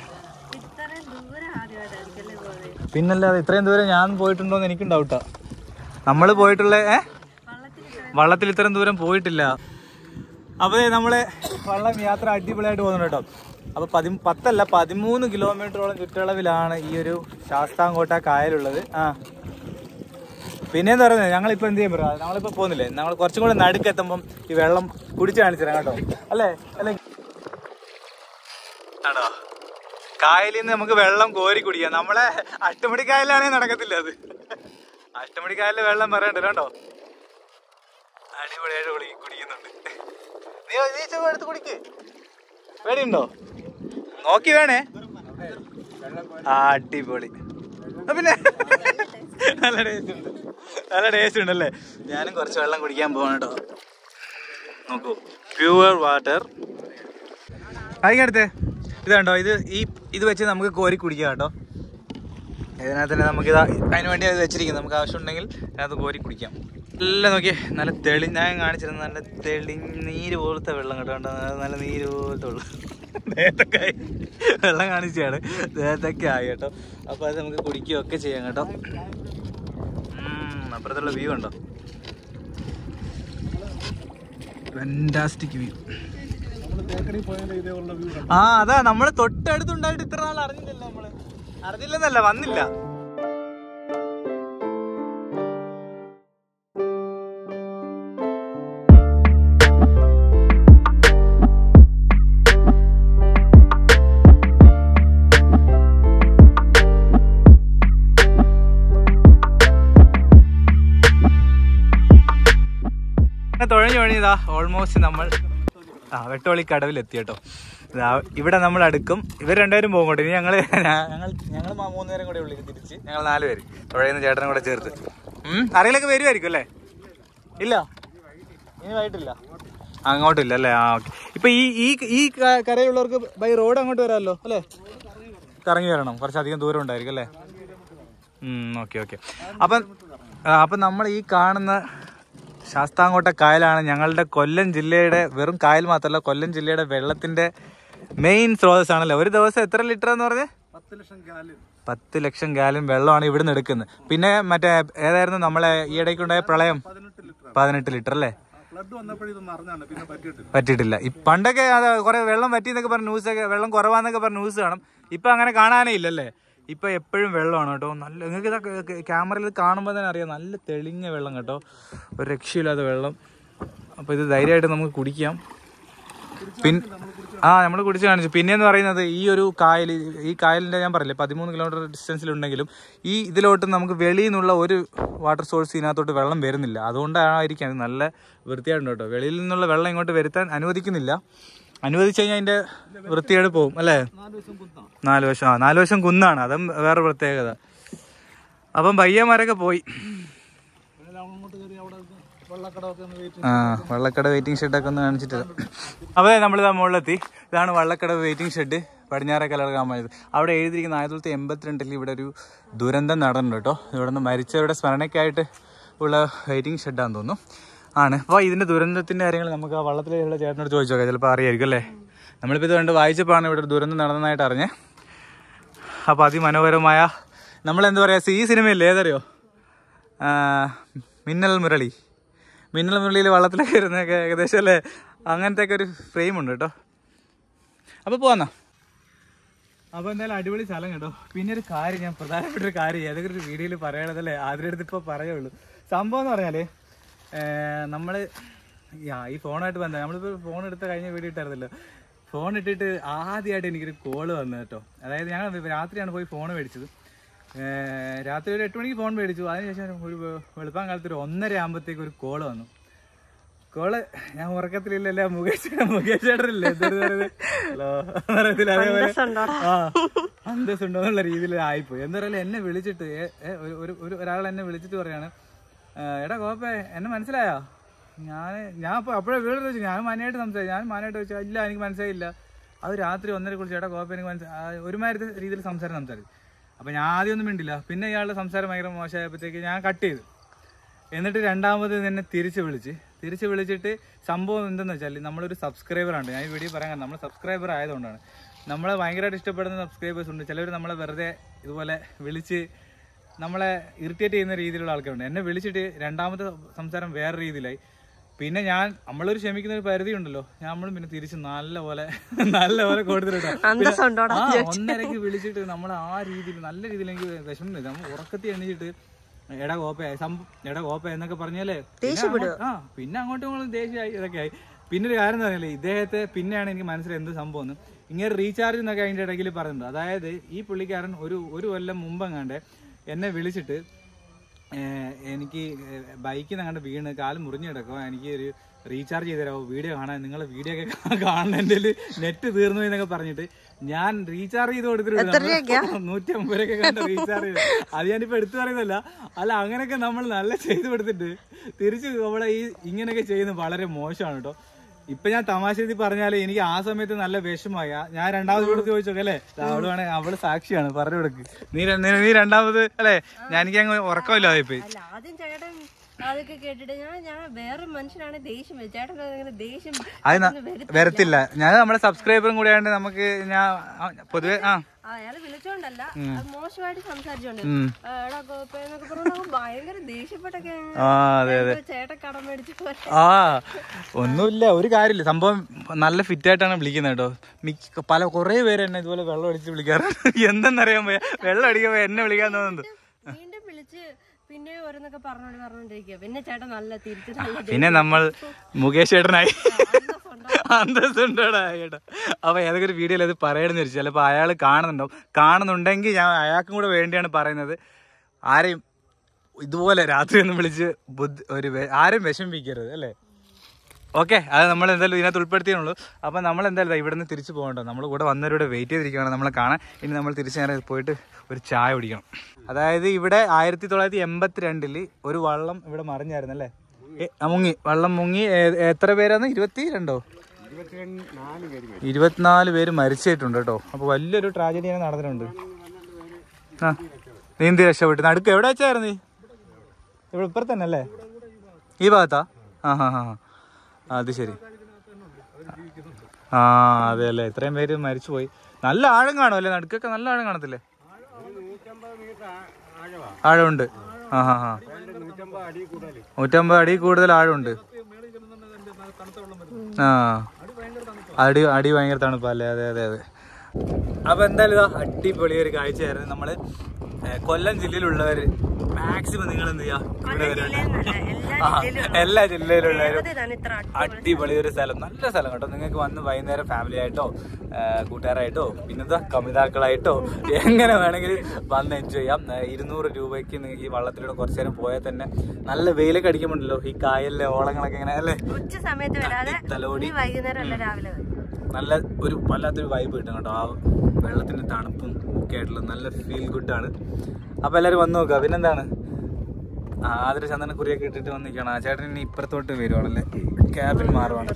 പിന്നല്ലാതെ ഇത്രയും ദൂരം ഞാൻ പോയിട്ടുണ്ടോന്ന് എനിക്കും ഡൗട്ടാ. നമ്മള് പോയിട്ടുള്ള വള്ളത്തിൽ ഇത്രയും ദൂരം പോയിട്ടില്ല. അപ്പൊ നമ്മള് വള്ളം യാത്ര അടിപൊളിയായിട്ട് പോകുന്നുണ്ട് കേട്ടോ. അപ്പൊ 13 കിലോമീറ്ററോളം ചുറ്റളവിലാണ് ഈ ഒരു ശാസ്താംകോട്ട കായലുള്ളത്. പിന്നെന്ന് പറയുന്നത് ഞങ്ങളിപ്പോ എന്ത് ചെയ്യാൻ പറയാം, ഞങ്ങളിപ്പോ പോകുന്നില്ലേ, ഞങ്ങൾ കുറച്ചും കൂടെ നടുക്കെത്തുമ്പം ഈ വെള്ളം കുടിച്ച് കാണിച്ചു തരാം കേട്ടോ. അല്ലേ? ആണോ? കായലിൽ നിന്ന് നമുക്ക് വെള്ളം കോരി കുടിക്കാം. നമ്മളെ അഷ്ടമുടി കായലാണെങ്കിൽ നടക്കത്തില്ല അത്. അഷ്ടമുടി കായലിലെ വെള്ളം പറയണ്ടല്ലോ കേട്ടോ. അടിപൊളിയായിട്ട് കുടിക്കുന്നുണ്ട്. നീ ചുവ എടുത്ത് കുടിക്ക്. പേടിയുണ്ടോ? നോക്കി വേണേ. അടിപൊളി. പിന്നെ നല്ല ടേസ്റ്റ് ഉണ്ട്. നല്ല ടേസ്റ്റ് ഉണ്ടല്ലേ? ഞാനും കുറച്ച് വെള്ളം കുടിക്കാൻ പോവാണ് കേട്ടോ. നോക്കൂ, പ്യുവർ വാട്ടർ. അതിനടുത്ത് ഇത് കണ്ടോ, ഇത് വെച്ച് നമുക്ക് കോരി കുടിക്കാം കേട്ടോ. ഇതിനകത്ത് തന്നെ നമുക്കിതാ അതിന് വേണ്ടി അത് വെച്ചിരിക്കുന്നത്. നമുക്ക് ആവശ്യമുണ്ടെങ്കിൽ അതിനകത്ത് കോരി കുടിക്കാം. എല്ലാം നോക്കിയേ, നല്ല ഞാൻ കാണിച്ചിരുന്നത് നല്ല നീര് പോലത്തെ വെള്ളം കേട്ടോ. നല്ല നീര് പോലത്തെ വെള്ളം. നേരത്തൊക്കെയായി വെള്ളം കാണിച്ചാണ്, നേരത്തൊക്കെ ആയി കേട്ടോ. അപ്പോൾ അത് നമുക്ക് കുടിക്കുകയൊക്കെ ചെയ്യാം കേട്ടോ. അപ്പുറത്തുള്ള വ്യൂ ഉണ്ടോ? Fantastic view. അതാ നമ്മള് തൊട്ടടുത്തുണ്ടായിട്ട് ഇത്ര നാൾ അറിഞ്ഞില്ലല്ലോ. അറിഞ്ഞില്ലെന്നല്ല, വന്നില്ല. തുഴഞ്ഞുഴഞ്ഞതാ ഓൾമോസ്റ്റ് നമ്മൾ വെട്ടോളി കടവിലെത്തി കേട്ടോ. ഇവിടെ നമ്മൾ അടുക്കും. ഇവർ രണ്ടുപേരും പോകും കേട്ടോ. ഇനി ഞങ്ങൾ 3 നേരം കൂടെ ഉള്ളിൽ തിരിച്ച് ഞങ്ങൾ 4 പേര് തുഴയുന്ന ചേട്ടനും കൂടെ ചേർത്ത്. ആരെങ്കിലൊക്കെ വരുമായിരിക്കും അല്ലേ? ഇല്ല, ഇനി വൈകിട്ടില്ല. അങ്ങോട്ടില്ല അല്ലേ? ഓക്കെ. ഇപ്പൊ ഈ കരയിലുള്ളവർക്ക് ബൈ റോഡ് അങ്ങോട്ട് വരാമല്ലോ അല്ലേ? കറങ്ങി വരണം, കുറച്ചധികം ദൂരം ഉണ്ടായിരിക്കും അല്ലേ? Okay okay. അപ്പം നമ്മൾ ഈ കാണുന്ന ശാസ്താംകോട്ട കായലാണ് ഞങ്ങളുടെ കൊല്ലം ജില്ലയുടെ, വെറും കായൽ മാത്രമല്ല, കൊല്ലം ജില്ലയുടെ വെള്ളത്തിന്റെ മെയിൻ സ്രോതസ്സാണല്ലോ. ഒരു ദിവസം എത്ര ലിറ്റർ എന്ന് പറഞ്ഞേ? 10 ലക്ഷം ഗാലൻ വെള്ളമാണ് ഇവിടുന്ന് എടുക്കുന്നത്. പിന്നെ മറ്റേ ഏതായിരുന്നു നമ്മളെ ഈ ഇടയ്ക്കുണ്ടായ പ്രളയം? 18 ലിറ്റർ അല്ലേ? പറ്റിയിട്ടില്ല. പണ്ടൊക്കെ അത് കുറെ വെള്ളം പറ്റിയെന്നൊക്കെ പറഞ്ഞ ന്യൂസൊക്കെ, വെള്ളം കുറവാന്നൊക്കെ പറഞ്ഞ ന്യൂസ് കാണും. ഇപ്പൊ അങ്ങനെ കാണാനേ ഇല്ലല്ലേ? ഇപ്പൊ എപ്പോഴും വെള്ളമാണ് കേട്ടോ. നല്ല നിങ്ങൾക്ക് ഇതൊക്കെ ക്യാമറയിൽ കാണുമ്പോൾ തന്നെ അറിയാം, നല്ല തെളിഞ്ഞ വെള്ളം കേട്ടോ, ഒരു രക്ഷയില്ലാത്ത വെള്ളം. അപ്പോൾ ഇത് ധൈര്യമായിട്ട് നമുക്ക് കുടിക്കാം. നമ്മൾ കുടിച്ച് കാണിച്ചു. പിന്നെയെന്ന് പറയുന്നത് ഈ ഒരു ഈ കായലിൻ്റെ ഞാൻ പറയില്ലേ 13 കിലോമീറ്റർ ഡിസ്റ്റൻസിലുണ്ടെങ്കിലും ഈ ഇതിലോട്ട് നമുക്ക് വെളിയിൽ നിന്നുള്ള ഒരു വാട്ടർ സോഴ്സ് ഇതിനകത്തോട്ട് വെള്ളം വരുന്നില്ല. അതുകൊണ്ടായിരിക്കാം നല്ല വൃത്തിയായിട്ടുണ്ട് കേട്ടോ. വെളിയിൽ നിന്നുള്ള വെള്ളം ഇങ്ങോട്ട് വരുത്താൻ അനുവദിക്കുന്നില്ല. അനുവദിച്ചു കഴിഞ്ഞാൽ അതിൻ്റെ വൃത്തികേട് പോകും അല്ലേ? 4 വശം കുന്നാണ്, അതും വേറെ പ്രത്യേകത. അപ്പം പയ്യന്മാരൊക്കെ പോയി. വള്ളക്കട വെയിറ്റിംഗ് ഷെഡൊക്കെ ഒന്ന് കാണിച്ചിട്ട്. അപ്പോൾ നമ്മളിതാ മുകളിലെത്തി. ഇതാണ് വള്ളക്കട വെയിറ്റിംഗ് ഷെഡ്, പടിഞ്ഞാറേ കല്ലട ഗ്രാമപഞ്ചായത്ത്. അവിടെ എഴുതിയിരിക്കുന്ന 1982 ഇവിടെ ഒരു ദുരന്തം നടന്നു കേട്ടോ. ഇവിടെ നിന്ന് മരിച്ചവരുടെ സ്മരണയ്ക്കായിട്ട് ഉള്ള വെയിറ്റിംഗ് ഷെഡാന്ന് തോന്നുന്നു. ആണ്. അപ്പോൾ ഇതിൻ്റെ ദുരന്തത്തിൻ്റെ കാര്യങ്ങൾ നമുക്ക് ആ വള്ളത്തിലുള്ള ചേട്ടനോട് ചോദിച്ചു നോക്കാം, ചിലപ്പോൾ അറിയായിരിക്കും അല്ലേ? നമ്മളിപ്പോൾ ഇത് കണ്ട് വായിച്ചപ്പോഴാണ് ഇവിടെ ഒരു ദുരന്തം നടന്നതായിട്ട് അറിഞ്ഞത്. അപ്പോൾ അതിമനോഹരമായ നമ്മളെന്താ പറയുക, ഈ സിനിമയില്ലേ ഏതറിയോ, മിന്നൽ മുരളിയിൽ വള്ളത്തിലൊക്കെ ഇരുന്നൊക്കെ ഏകദേശം അല്ലേ, അങ്ങനത്തെ ഒക്കെ ഒരു ഫ്രെയിം ഉണ്ട് കേട്ടോ. അപ്പോൾ പോവാന്നാ. അപ്പോൾ എന്തായാലും അടിപൊളി സ്ഥലം കേട്ടോ. പിന്നെ ഒരു കാര്യം, ഞാൻ പ്രധാനപ്പെട്ട ഒരു കാര്യം ഏതൊക്കെ ഒരു വീഡിയോയിൽ പറയണതല്ലേ, അതിനടുത്ത് ഇപ്പോൾ പറയുള്ളൂ. സംഭവം എന്ന് പറഞ്ഞാൽ നമ്മൾ ഈ ഫോണായിട്ട് ബന്ധം, നമ്മളിപ്പോൾ ഫോൺ എടുത്ത കഴിഞ്ഞ വീഡിയോ ഇട്ടായിരുന്നല്ലോ, ഫോൺ ഇട്ടിട്ട് ആദ്യമായിട്ട് എനിക്കൊരു കോള് വന്നു കേട്ടോ. അതായത് ഞങ്ങൾ രാത്രിയാണ് പോയി ഫോൺ മേടിച്ചത്. രാത്രി ഒരു 8 മണിക്ക് ഫോൺ മേടിച്ചു. അതിനുശേഷം ഒരു വെളുപ്പാൻ കാലത്ത് ഒരു 1:30 ആകുമ്പോഴത്തേക്ക് ഒരു കോള് വന്നു. കോള് ഞാൻ ഉറക്കത്തിലില്ലല്ലേ, മുകേഷ് ചേട്ടനില്ലേ അന്തസ്സുണ്ടോ എന്നുള്ള രീതിയിൽ ആയിപ്പോയി. എന്താ പറയുക, എന്നെ വിളിച്ചിട്ട് ഒരാൾ എന്നെ വിളിച്ചിട്ട് പറയാണ്, എടാ കോപ്പേ എന്നെ മനസ്സിലായോ? ഞാൻ അപ്പോഴേ വീട് വെച്ചു, ഞാൻ മാനായിട്ട് വെച്ചു, ഇല്ല എനിക്ക് മനസ്സിലായില്ല. അത് രാത്രി 1:30 കുറിച്ച് എടാ കോപ്പ എനിക്ക് മനസ്സിലായി, ഒരുമാതിരി രീതിയിൽ സംസാരിച്ചു. അപ്പം ഞാൻ ആദ്യമൊന്നും മിണ്ടില്ല. പിന്നെ ഇയാളുടെ സംസാരം ഭയങ്കര മോശമായപ്പോഴത്തേക്ക് ഞാൻ കട്ട് ചെയ്തു. എന്നിട്ട് രണ്ടാമത് എന്നെ തിരിച്ച് വിളിച്ചിട്ട് സംഭവം എന്തെന്ന് വെച്ചാൽ, നമ്മളൊരു സബ്സ്ക്രൈബറാണ്. ഞാൻ ഈ വീഡിയോ പറയാൻ കാരണം നമ്മൾ സബ്സ്ക്രൈബർ ആയതുകൊണ്ടാണ്. നമ്മളെ ഭയങ്കരമായിട്ട് ഇഷ്ടപ്പെടുന്ന സബ്സ്ക്രൈബേഴ്സ് ഉണ്ട്. ചിലവർ നമ്മളെ വെറുതെ ഇതുപോലെ വിളിച്ച് നമ്മളെ ഇറിറ്റേറ്റ് ചെയ്യുന്ന രീതിയിലുള്ള ആൾക്കാരുണ്ട്. എന്നെ വിളിച്ചിട്ട് രണ്ടാമത്തെ സംസാരം വേറെ രീതിയിലായി. പിന്നെ നമ്മളൊരു ക്ഷമിക്കുന്ന ഒരു പരിധി ഉണ്ടല്ലോ, നമ്മളും പിന്നെ തിരിച്ച് നല്ലപോലെ കൊടുത്തിട്ടോ. 1:30 വിളിച്ചിട്ട് നമ്മൾ ആ രീതിയിൽ നല്ല രീതിയിൽ എനിക്ക് വിഷമം. നമ്മൾ ഉറക്കത്തിൽ എണീച്ചിട്ട് എടാ കോപ്പ എന്നൊക്കെ പറഞ്ഞാലേ പിന്നെ അങ്ങോട്ടും ദേഷ്യമായി ഇതൊക്കെ ആയി. പിന്നെ ഒരു കാര്യം എന്ന് പറഞ്ഞാലേ, ഇദ്ദേഹത്തെ പിന്നെയാണ് എനിക്ക് മനസ്സിലായി എന്ത് സംഭവം എന്ന്. ഇങ്ങനെ റീചാർജ് എന്നൊക്കെ അതിൻ്റെ ഇടയ്ക്ക് പറയുന്നത്. അതായത് ഈ പുള്ളിക്കാരൻ ഒരു കൊല്ലം മുമ്പെങ്ങാണ്ട് എന്നെ വിളിച്ചിട്ട്, എനിക്ക് ബൈക്കിൽ നിന്ന് അങ്ങോട്ട് വീണ് കാല് മുറിഞ്ഞ് കിടക്കുക, എനിക്ക് ഒരു റീചാർജ് ചെയ്ത് തരാമോ, വീഡിയോ കാണാൻ, നിങ്ങളെ വീഡിയോ ഒക്കെ കാണാൻ, എൻ്റെ നെറ്റ് തീർന്നു എന്നൊക്കെ പറഞ്ഞിട്ട് ഞാൻ റീചാർജ് ചെയ്ത് കൊടുത്തിട്ട് 150 കണ്ട റീചാർജ് ചെയ്ത്. അത് ഞാനിപ്പോൾ എടുത്തു പറയുന്നല്ല, അല്ല അങ്ങനെയൊക്കെ നമ്മൾ നല്ല ചെയ്ത് കൊടുത്തിട്ട് തിരിച്ച് നമ്മളെ ഇങ്ങനെയൊക്കെ ചെയ്യുന്നത് വളരെ മോശമാണ് കേട്ടോ. ഇപ്പൊ ഞാൻ തമാശ രീതി പറഞ്ഞാല് എനിക്ക് ആ സമയത്ത് നല്ല വിഷമമായ. ഞാൻ രണ്ടാമത് കൂടെ ചോദിച്ചോക്കെ അല്ലേ, അവള് സാക്ഷിയാണ്, പറഞ്ഞു കൊടുക്ക്. നീ രണ്ടാമത് അല്ലേ, എനിക്ക് അങ്ങ് ഉറക്കമില്ലാതെ പോയി. അതൊക്കെ കേട്ടിട്ട് ഞാൻ വേറെ മനുഷ്യനാണ്, ദേഷ്യം ദേഷ്യം വരത്തില്ല. ഞാൻ നമ്മളെ സബ്സ്ക്രൈബറും കൂടെ ആയതുകൊണ്ട് നമുക്ക് ഞാൻ പൊതുവെ അയാള് വിളിച്ചോണ്ടല്ല, മോശമായിട്ട് സംസാരിച്ചോണ്ട് ഭയങ്കര ദേഷ്യപ്പെട്ടൊക്കെ ചേട്ടൻ കടം മേടിച്ചു. ഒന്നുമില്ല, ഒരു കാര്യമില്ല. സംഭവം നല്ല ഫിറ്റ് ആയിട്ടാണ് വിളിക്കുന്നത് കേട്ടോ. കുറെ പേര് എന്നെ ഇതുപോലെ വെള്ളം അടിച്ച് വിളിക്കാറുണ്ട്. എന്തെന്നറിയാൻ പോയാ വെള്ളം അടിക്കാൻ എന്നെ വിളിക്കാൻ തോന്നുന്നുണ്ട്. വീണ്ടും വിളിച്ച് പിന്നെ ഓരോന്നൊക്കെ പറഞ്ഞോണ്ടിരിക്കുക. പിന്നെ ചേട്ടൻ നല്ല തിരിച്ചു, പിന്നെ നമ്മൾ മുകേഷ് ചേട്ടനായി അന്തസ്സുണ്ടോടാ ചേട്ടാ. അപ്പൊ ഏതൊക്കെ ഒരു വീഡിയോയിൽ അത് പറയണമെന്ന് വെച്ചാൽ ചിലപ്പോൾ അയാൾ കാണുന്നുണ്ടെങ്കിൽ ഞാൻ അയാൾക്കും കൂടെ വേണ്ടിയാണ് പറയുന്നത്. ആരെയും ഇതുപോലെ രാത്രി ഒന്നും വിളിച്ച് ആരും വിഷമിപ്പിക്കരുത് അല്ലേ. ഓക്കെ, അത് നമ്മൾ എന്തായാലും ഇതിനകത്ത് ഉൾപ്പെടുത്തിയുള്ളൂ. അപ്പം നമ്മൾ എന്തായാലും ഇവിടെ നിന്ന് തിരിച്ചു പോകണ്ടോ, നമ്മൾ കൂടെ വന്നവരുടെ വെയിറ്റ് ചെയ്തിരിക്കുകയാണ് നമ്മളെ കാണാൻ. ഇനി നമ്മൾ തിരിച്ച് നേരെ പോയിട്ട് ഒരു ചായ കുടിക്കണം. അതായത് ഇവിടെ 1982 ഒരു വള്ളം ഇവിടെ മറിഞ്ഞായിരുന്നു അല്ലേ, വള്ളം മുങ്ങി. എത്ര പേരാന്ന്, 24 പേര് മരിച്ചിട്ടുണ്ട് കേട്ടോ. അപ്പോൾ വലിയൊരു ട്രാജഡി തന്നെ നടന്നിട്ടുണ്ട്. നീന്തി രക്ഷപ്പെട്ടു. നടുക്ക് എവിടെ വെച്ചായിരുന്നു? ഇവിടെ ഇപ്പുറത്ത് തന്നെ അല്ലേ, ഈ ഭാഗത്താ? അത് ശരി. അതെ അല്ലേ, ഇത്രയും പേര് മരിച്ചുപോയി. നല്ല ആഴം കാണുമല്ലേ, നടുക്കൊക്കെ നല്ല ആഴം കാണത്തില്ലേ? ആഴമുണ്ട്. 150 അടി കൂടുതൽ ആഴമുണ്ട്. അടി ഭയങ്കര തണുപ്പല്ലേ. അതെ. അപ്പൊ എന്തായാലും ഇതാ അടിപൊളി ഒരു കാഴ്ചയായിരുന്നു. നമ്മള് കൊല്ലം ജില്ലയിലുള്ളവര് മാക്സിമം നിങ്ങൾ എന്ത് ചെയ്യാ, എല്ലാ ജില്ലയിലുള്ളവരും അടിപൊളി ഒരു സ്ഥലം, നല്ല സ്ഥലം കേട്ടോ. നിങ്ങൾക്ക് വന്ന് വൈകുന്നേരം ഫാമിലി ആയിട്ടോ കൂട്ടുകാരായിട്ടോ പിന്നെന്താ കമിതാക്കളായിട്ടോ എങ്ങനെ വേണമെങ്കിൽ വന്ന് എൻജോയ് ചെയ്യാം. 200 രൂപയ്ക്ക് നിങ്ങൾക്ക് ഈ വള്ളത്തിലൂടെ കുറച്ചു നേരം പോയാൽ തന്നെ നല്ല വെയിലൊക്കെ അടിക്കുമ്പോണ്ടല്ലോ, ഈ കായലിലെ ഓളങ്ങളൊക്കെ ഇങ്ങനെ അല്ലേ തലോടി നല്ല ഒരു വല്ലാത്തൊരു വൈബ് കിട്ടും കേട്ടോ. ആ വെള്ളത്തിന്റെ തണുപ്പും ഒക്കെ ആയിട്ടുള്ള നല്ല ഫീൽ ഗുഡാണ്. അപ്പൊ എല്ലാവരും വന്ന് നോക്കുക. പിന്നെന്താണ്, ആദ്യം ചന്ദനക്കുറിയൊക്കെ ഇട്ടിട്ട് വന്നിരിക്കണം. ആ ചേട്ടൻ ഇനി ഇപ്പുറത്തോട്ട് വരുവാണല്ലേ, ക്യാബിൻ മാറുവാണ്.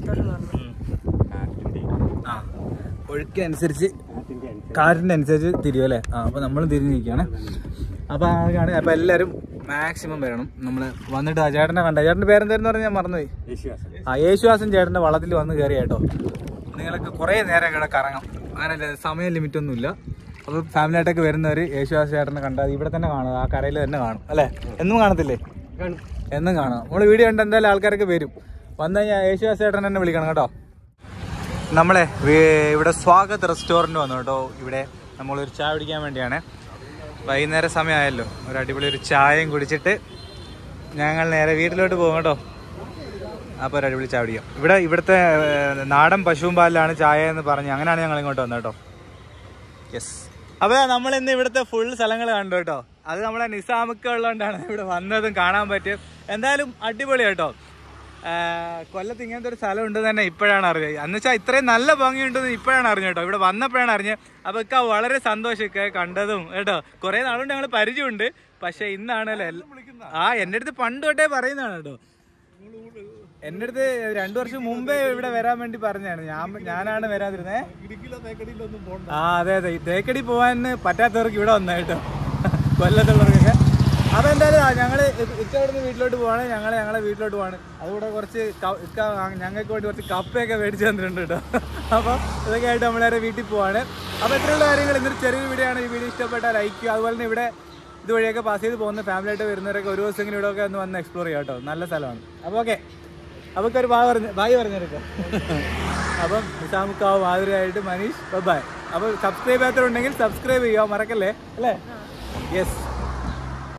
ഒഴുക്കനുസരിച്ച് കാറ്റിന്റെ അനുസരിച്ച് തിരിയും അല്ലേ. അപ്പൊ നമ്മളും തിരിഞ്ഞിരിക്കുകയാണ്. അപ്പൊ അതാണ്. അപ്പൊ എല്ലാവരും മാക്സിമം വരണം. നമ്മള് വന്നിട്ട് ആ ചേട്ടനെ കണ്ട, ചേട്ടന്റെ പേരെന്തായിരുന്നു പറഞ്ഞാൽ ഞാൻ മറന്നുപോയി. യേശുദാസൻ ചേട്ടന്റെ വള്ളത്തിൽ വന്ന് കയറി കേട്ടോ. നിങ്ങൾക്ക് കുറെ നേരം ഇവിടെ കറങ്ങാം. അങ്ങനെ സമയം ലിമിറ്റ് ഒന്നുമില്ല. അപ്പോൾ ഫാമിലി ആയിട്ടൊക്കെ വരുന്നവർ യേശുദാസ് ചേട്ടനെ കണ്ടാൽ ഇവിടെ തന്നെ കാണും, ആ കരയിൽ തന്നെ കാണും അല്ലേ? എന്നും കാണത്തില്ലേ? എന്നും കാണാം. നമ്മൾ വീഡിയോ കണ്ട് എന്തായാലും ആൾക്കാരൊക്കെ വരും. വന്നു കഴിഞ്ഞാൽ യേശുദാസ് ചേട്ടൻ തന്നെ വിളിക്കണം കേട്ടോ. നമ്മളെ ഇവിടെ സ്വാഗത് റെസ്റ്റോറൻറ്റ് വന്നു കേട്ടോ. ഇവിടെ നമ്മളൊരു ചായ കുടിക്കാൻ വേണ്ടിയാണ്. വൈകുന്നേരം സമയമായല്ലോ, ഒരു അടിപൊളി ഒരു ചായയും കുടിച്ചിട്ട് ഞങ്ങൾ നേരെ വീട്ടിലോട്ട് പോകും കേട്ടോ. അപ്പോൾ ഒരു അടിപൊളി ചായ കുടിക്കാം. ഇവിടുത്തെ നാടൻ പശുവും പാലിലാണ് ചായ എന്ന് പറഞ്ഞ് അങ്ങനെയാണ് ഞങ്ങൾ ഇങ്ങോട്ട് വന്നത് കേട്ടോ. യെസ്. അപ്പോൾ നമ്മളിന്ന് ഇവിടുത്തെ ഫുൾ സ്ഥലങ്ങൾ കണ്ടു കേട്ടോ. അത് നമ്മളെ നിസാമൊക്കെ ഉള്ളതുകൊണ്ടാണ് ഇവിടെ വന്നതും കാണാൻ പറ്റും. എന്തായാലും അടിപൊളി കേട്ടോ. കൊല്ലത്ത് ഇങ്ങനത്തെ ഒരു സ്ഥലം ഉണ്ടെന്ന് തന്നെ ഇപ്പോഴാണ് അറിഞ്ഞത്. എന്ന് വെച്ചാൽ ഇത്രയും നല്ല ഭംഗിയുണ്ടെന്ന് ഇപ്പോഴാണ് അറിഞ്ഞത് കേട്ടോ. ഇവിടെ വന്നപ്പോഴാണ് അറിഞ്ഞത്. അപ്പോൾ ഒക്കെ വളരെ സന്തോഷമൊക്കെ കണ്ടതും കേട്ടോ. കുറേ നാളുകൊണ്ട് ഞങ്ങൾ പരിചയമുണ്ട്, പക്ഷേ ഇന്നാണല്ലോ എൻ്റെ അടുത്ത് പണ്ട് തൊട്ടേ പറയുന്നതാണ് കേട്ടോ. എൻ്റെ അടുത്ത് 2 വർഷം മുമ്പേ ഇവിടെ വരാൻ വേണ്ടി പറഞ്ഞാണ്. ഞാനാണ് വരാതിരുന്നേ. അതെ തേക്കടി പോകാൻ പറ്റാത്തവർക്ക് ഇവിടെ വന്ന കേട്ടോ, കൊല്ലത്തുള്ളവർക്കൊക്കെ. അപ്പോൾ എന്തായാലും ഞങ്ങൾ ഇക്കവിടുന്ന് വീട്ടിലോട്ട് പോവാണ്. ഞങ്ങളെ വീട്ടിലോട്ട് പോവാണ്. അതുകൂടെ കുറച്ച് ഞങ്ങൾക്ക് വേണ്ടി കുറച്ച് കപ്പയൊക്കെ മേടിച്ച് തന്നിട്ടുണ്ട് കേട്ടോ. അപ്പോൾ ഇതൊക്കെ ആയിട്ട് നമ്മളേറെ വീട്ടിൽ പോവാണ്. അപ്പോൾ ഇത്രയുള്ള കാര്യങ്ങൾ. ഇന്നൊരു ചെറിയൊരു വീഡിയോ ആണ്. ഈ വീഡിയോ ഇഷ്ടപ്പെട്ടാൽ ലൈക്ക് ചെയ്യുക. അതുപോലെ തന്നെ ഇവിടെ ഇതുവഴിയൊക്കെ പാസ് ചെയ്ത് പോകുന്ന ഫാമിലി ആയിട്ട് വരുന്നവരൊക്കെ ഒരു ദിവസം ഇങ്ങനെ ഇവിടെയൊക്കെ ഒന്ന് വന്ന് എക്സ്പ്ലോർ ചെയ്യാം കേട്ടോ. നല്ല സ്ഥലമാണ്. അപ്പോൾ ഓക്കെ, അപ്പോൾ ഒരു ബായ് പറഞ്ഞെടുക്കാം. അപ്പം നിസാമുക്കാവ് മാതിരിയായിട്ട് മനീഷ് ബൈ. അപ്പോൾ സബ്സ്ക്രൈബ് ചെയ്യാത്തവരുണ്ടെങ്കിൽ സബ്സ്ക്രൈബ് ചെയ്യുക, മറക്കല്ലേ അല്ലേ? യെസ്.